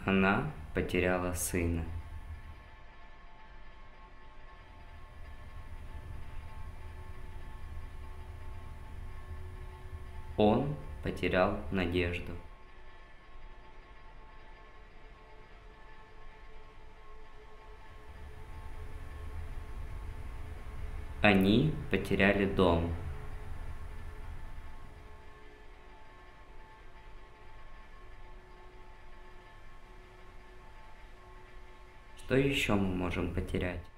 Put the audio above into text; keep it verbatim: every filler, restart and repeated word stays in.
Она потеряла сына. Он потерял надежду. Они потеряли дом. Что еще мы можем потерять?